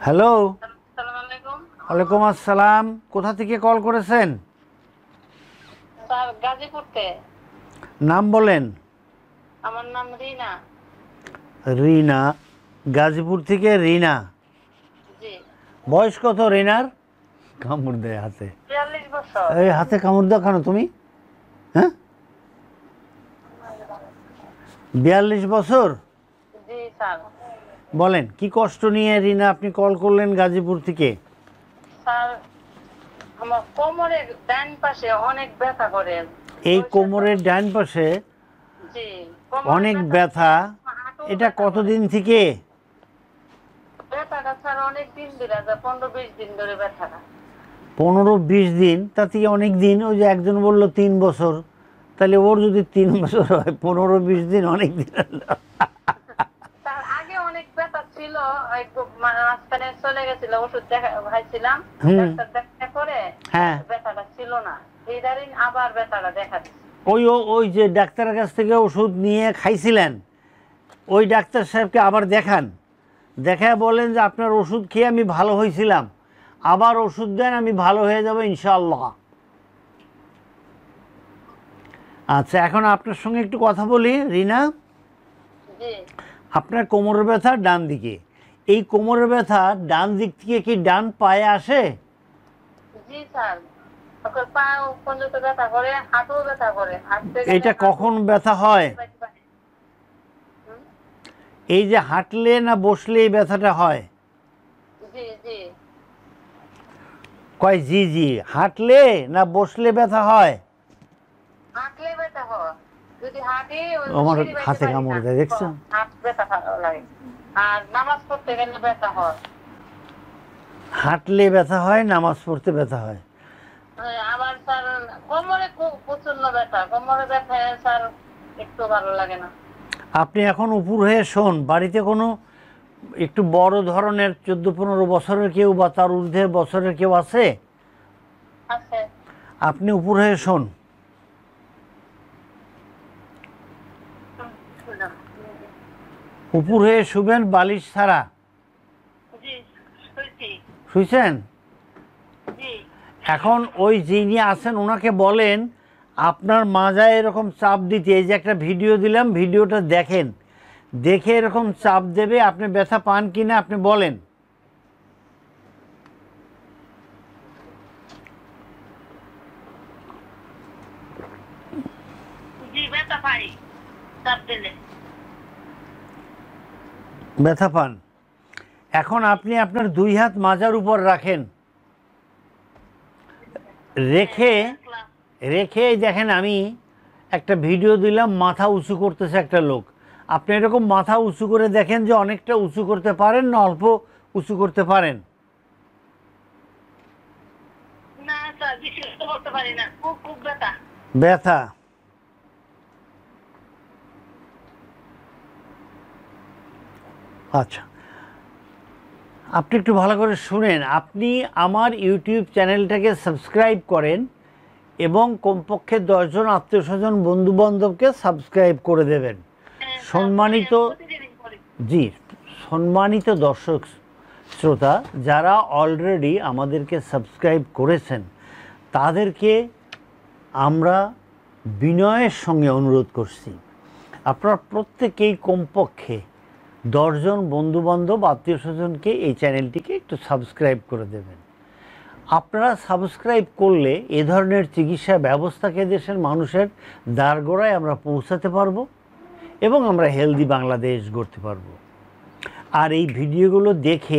Hello. আসসালামু আলাইকুম। ওয়ালাইকুম আসসালাম। কোথা থেকে কল করেছেন? স্যার গাজীপুরতে। নাম বলেন। আমার নাম রিনা। রিনা, গাজীপুর থেকে রিনা। জি। বয়স কত রিনার? কামড় দেয় হাতে। ৪২ বছর। এই হাতে কামড় দাও কেন তুমি? হ্যাঁ, 42 বছর। জি স্যার। বলেন কি কষ্ট নিয়ে রিনা আপনি কল করলেন গাজীপুর থেকে? স্যার, আমার কোমরের ডান পাশে অনেক ব্যথা করে। এই বয়সের কোমরের ডান পাশে জি, কোমরে অনেক ব্যথা। হাঁটুও এটা ব্যথা করে। কতদিন থেকে? ব্যথাটা স্যার অনেক দিন ধরে, 15-20 দিন ধরে ব্যথাটা। 15-20 দিন, তা থেকে অনেক দিন। ওই যে একজন বললো 3 বছর, তাহলে ওর যদি 3 বছর হয়, 15-20 দিন অনেক দিন। তার আগে অনেক ব্যথা ছিল, একটু মাঝখানে চলে গেছিল, ওষুধ দেখাইছিলাম, হুম, ডাক্তার দেখা করে হ্যাঁ। ব্যথাটা ছিল না। এইদারিন আবার ব্যথাটা দেখা দিচ্ছে। ওই যে ডাক্তারের কাছ থেকে ওষুধ নিয়ে খাইছিলেন, ওই ডাক্তার সাহেবকে আবার দেখান। দেখায় বলেন যে আপনার ওষুধ খেয়ে আমি ভালো হয়েছিলাম, আবার ওষুধ দেন, আমি ভালো হয়ে যাব ইনশাআল্লাহ। আচ্ছা, এখন আপনার সঙ্গে একটু কথা বলি রিনা। জি। আপনার কোমরের ব্যথা ডান দিকে। এই কোমরের ব্যথা ডান দিক থেকে কি ডান পায়ে আসে? জি স্যার, ওকে পা পর্যন্ত ব্যথা করে, হাঁটুও ব্যথা করে, হাঁটতে গেলে এটা কখন ব্যথা হয়? হুম? এই যে হাঁটলে না বসলে এই ব্যথাটা হয়? জি জি। কয় জি জি, হাঁটলে না বসলে ব্যথা হয়? হাঁটলে ব্যথা হয়, যদি হাঁটি ওই আমার সিঁড়ি বাইতে হাতে পারি না, কামড় দেয়, দেখছো? হাত ব্যথা লাগে। আর নামাজ পড়তে গেলে ব্যথা হয়। হাঁটলে ব্যথা হয়, নামাজ পড়তে ব্যথা হয়। আবার স্যার কোমরে খুব প্রচন্ড ব্যথা, কোমরে ব্যথা স্যার একটু ভালো লাগে না। আপনি এখন উপর হয়ে শোন, বাড়িতে কোনো একটু বড় ধরনের 14-15 বছরের কেউ বা তার ঊর্ধ্বে বছরের কেউ আছে? আছে। আপনি উপর হয়ে শোন। উপর হয়ে শুবেন, বালিশ ছাড়া। জি, শুনছি। শুইছেন? জি। এখন ওই যিনি আছেন ওনাকে বলেন আপনার মাজায় এরকম চাপ দিতে। এই যে একটা ভিডিও দিলাম, ভিডিওটা দেখেন, দেখে এরকম চাপ দেবে। আপনি ব্যথা পান কিনা আপনি বলেন। জি, ব্যথা পাই চাপ দিলে। ব্যথা পান। এখন আপনি আপনার 2 হাত মাজার উপর রাখেন, রেখে রাখলাম। রেখে দেখেন আমি একটা ভিডিও দিলাম, মাথা উঁচু করতেছে একটা লোক। আপনি এরকম মাথা উঁচু করে দেখেন যে অনেকটা উঁচু করতে পারেন না অল্প উঁচু করতে পারেন? না স্যার, বেশি করতে পারি না, খুব খুব ব্যথা। ব্যথা। আচ্ছা, আপনি একটু ভালো করে শুনেন। আপনি আমার ইউটিউব চ্যানেলটাকে সাবস্ক্রাইব করেন এবং কমপক্ষে 10 জন আত্মীয় স্বজন বন্ধু বান্ধবকে সাবস্ক্রাইব করে দেবেন। হ্যাঁ স্যার, সম্মানিত, প্রতিদিনই করি। জি, সম্মানিত দর্শক শ্রোতা, যারা অলরেডি আমাদেরকে সাবস্ক্রাইব করেছেন তাদেরকে আমরা বিনয়ের সঙ্গে অনুরোধ করছি, আপনারা প্রত্যেকেই কমপক্ষে 10 জন বন্ধুবান্ধব আত্মীয় স্বজনকে এই চ্যানেলটিকে একটু সাবস্ক্রাইব করে দেবেন। আপনারা সাবস্ক্রাইব করলে এ ধরনের চিকিৎসা ব্যবস্থাকে দেশের মানুষের দ্বারগোড়ায় আমরা পৌঁছাতে পারবো এবং আমরা হেলদি বাংলাদেশ গড়তে পারবো। আর এই ভিডিওগুলো দেখে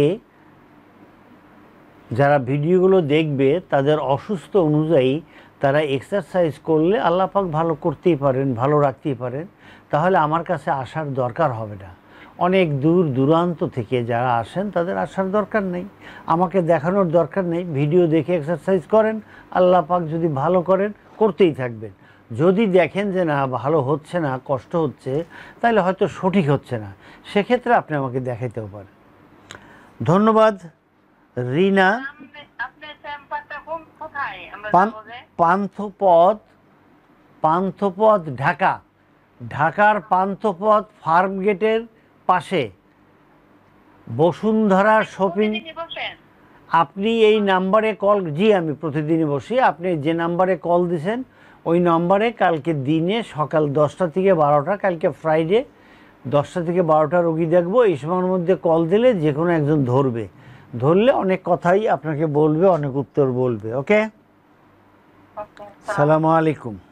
যারা ভিডিওগুলো দেখবে তাদের অসুস্থ অনুযায়ী তারা এক্সারসাইজ করলে আল্লাহ পাক ভালো করতেই পারেন, ভালো রাখতেই পারেন। তাহলে আমার কাছে আসার দরকার হবে না। অনেক দূর দূরান্ত থেকে যারা আসেন তাদের আসার দরকার নেই, আমাকে দেখানোর দরকার নেই। ভিডিও দেখে এক্সারসাইজ করেন, আল্লাহ পাক যদি ভালো করেন করতেই থাকবেন। যদি দেখেন যে না ভালো হচ্ছে না, কষ্ট হচ্ছে, তাহলে হয়তো সঠিক হচ্ছে না, সেক্ষেত্রে আপনি আমাকে দেখাইতেও পারেন। ধন্যবাদ রিনা। আপনার চেম্বারটা কোথায় আমরা পান যাবো যে? পান্থপথ, পান্থপথ ঢাকা, ঢাকার পান্থপথ ফার্ম গেটের পাশে বসুন্ধরা শপিং। প্রতিদিনই বসেন? আপনি এই নাম্বারে কল, জি আমি প্রতিদিনই বসি। আপনি যে নাম্বারে কল দিছেন ওই নাম্বারে কালকে দিনে সকাল 10টা থেকে 12টা, কালকে ফ্রাইডে 10টা থেকে 12টা রোগী দেখবো। এই সময়ের মধ্যে কল দিলে যে কোনো একজন ধরবে, ধরলে অনেক কথাই আপনাকে বলবে, অনেক উত্তর বলবে। ওকে, ওকে, সালামু আলাইকুম।